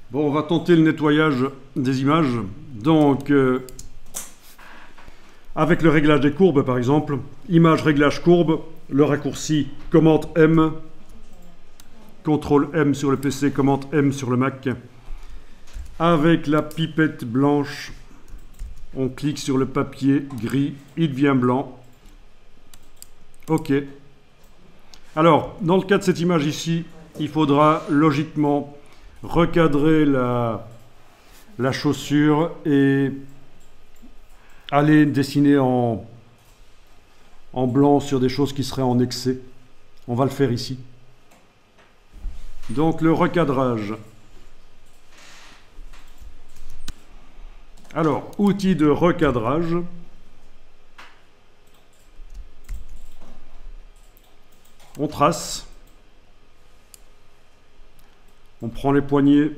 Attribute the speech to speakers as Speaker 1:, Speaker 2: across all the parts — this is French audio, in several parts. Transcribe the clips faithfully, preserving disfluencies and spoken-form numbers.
Speaker 1: Bon, on va tenter le nettoyage des images. Donc, euh, avec le réglage des courbes, par exemple, image réglage courbe, le raccourci commande M, contrôle M sur le P C, commande M sur le Mac. Avec la pipette blanche, on clique sur le papier gris, il devient blanc. OK. Alors, dans le cas de cette image ici, il faudra logiquement recadrer la, la chaussure et aller dessiner en, en blanc sur des choses qui seraient en excès. On va le faire ici. Donc le recadrage. Alors, outil de recadrage. On trace. On prend les poignets.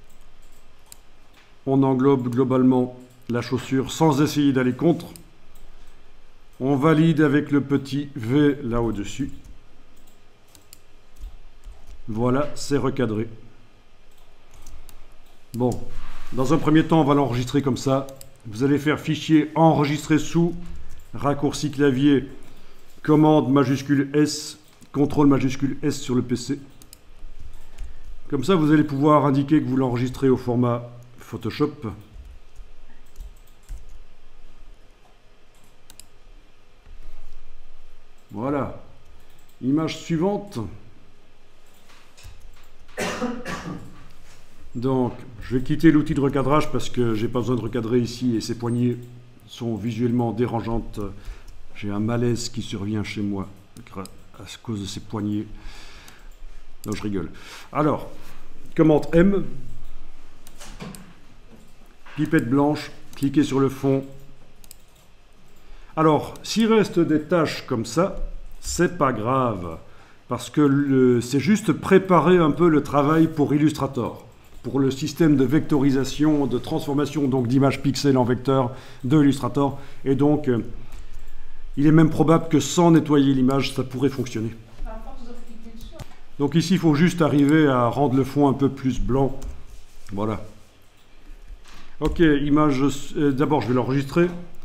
Speaker 1: On englobe globalement la chaussure sans essayer d'aller contre. On valide avec le petit V là au-dessus. Voilà, c'est recadré. Bon, dans un premier temps, on va l'enregistrer comme ça. Vous allez faire fichier enregistrer sous, raccourci clavier, commande majuscule S, contrôle majuscule S sur le P C. Comme ça, vous allez pouvoir indiquer que vous l'enregistrez au format Photoshop. Voilà. Image suivante. Donc, je vais quitter l'outil de recadrage parce que j'ai pas besoin de recadrer ici et ces poignées sont visuellement dérangeantes. J'ai un malaise qui survient chez moi à cause de ces poignées. Non, je rigole. Alors, commande M, pipette blanche, cliquez sur le fond. Alors, s'il reste des taches comme ça, c'est pas grave, parce que c'est juste préparer un peu le travail pour Illustrator, pour le système de vectorisation, de transformation donc d'images pixels en vecteurs de Illustrator. Et donc, euh, il est même probable que sans nettoyer l'image, ça pourrait fonctionner. Donc ici, il faut juste arriver à rendre le fond un peu plus blanc. Voilà. Ok, image. Euh, D'abord, je vais l'enregistrer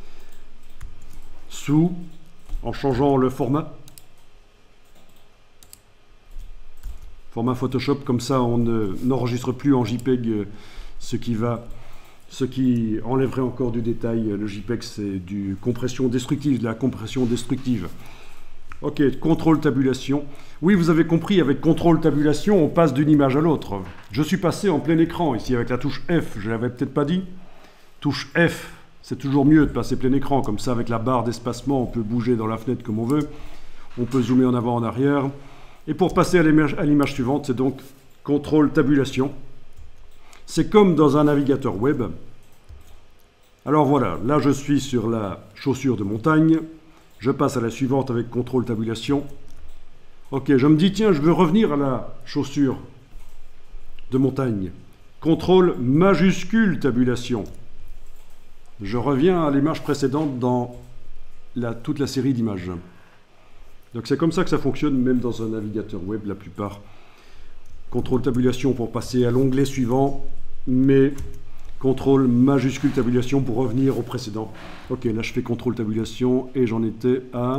Speaker 1: sous, en changeant le format. Format Photoshop, comme ça, on n'enregistre plus en JPEG euh, ce qui va, ce qui enlèverait encore du détail. Le JPEG, c'est du compression destructive, de la compression destructive. Ok, contrôle tabulation. Oui, vous avez compris, avec contrôle tabulation, on passe d'une image à l'autre. Je suis passé en plein écran ici avec la touche F, je ne l'avais peut-être pas dit. Touche F, c'est toujours mieux de passer plein écran, comme ça avec la barre d'espacement, on peut bouger dans la fenêtre comme on veut. On peut zoomer en avant, en arrière. Et pour passer à l'image suivante, c'est donc contrôle tabulation. C'est comme dans un navigateur web. Alors voilà, là je suis sur la chaussure de montagne. Je passe à la suivante avec contrôle tabulation. Ok, je me dis, tiens, je veux revenir à la chaussure de montagne. Contrôle majuscule tabulation. Je reviens à l'image précédente dans la, toute la série d'images. Donc c'est comme ça que ça fonctionne, même dans un navigateur web, la plupart. Contrôle tabulation pour passer à l'onglet suivant, mais contrôle majuscule tabulation pour revenir au précédent. Ok, là je fais contrôle tabulation et j'en étais à...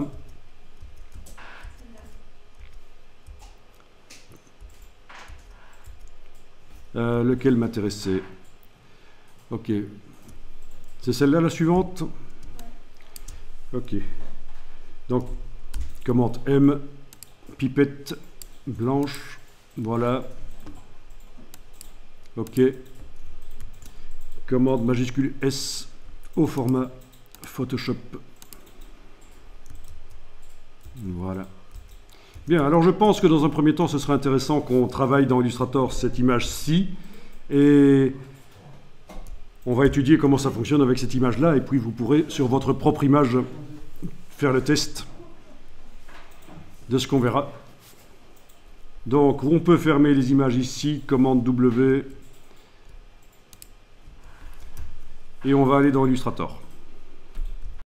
Speaker 1: Euh, lequel m'intéressait? Ok. C'est celle-là la suivante? Ok. Donc, commande M, pipette blanche, voilà. Ok. Commande majuscule S au format Photoshop. Voilà. Bien, alors je pense que dans un premier temps, ce serait intéressant qu'on travaille dans Illustrator cette image-ci. Et on va étudier comment ça fonctionne avec cette image-là. Et puis vous pourrez, sur votre propre image, faire le test de ce qu'on verra. Donc, on peut fermer les images ici, commande W. Et on va aller dans Illustrator.